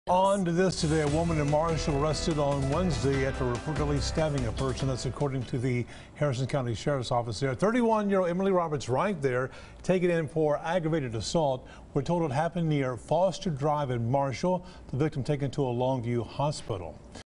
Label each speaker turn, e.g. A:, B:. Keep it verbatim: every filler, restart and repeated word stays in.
A: On to this today, a woman in Marshall arrested on Wednesday after reportedly stabbing a person. That's according to the Harrison County Sheriff's Office there. thirty-one-year-old Emily Roberts right there, taken in for aggravated assault. We're told it happened near Foster Drive in Marshall. The victim taken to a Longview hospital.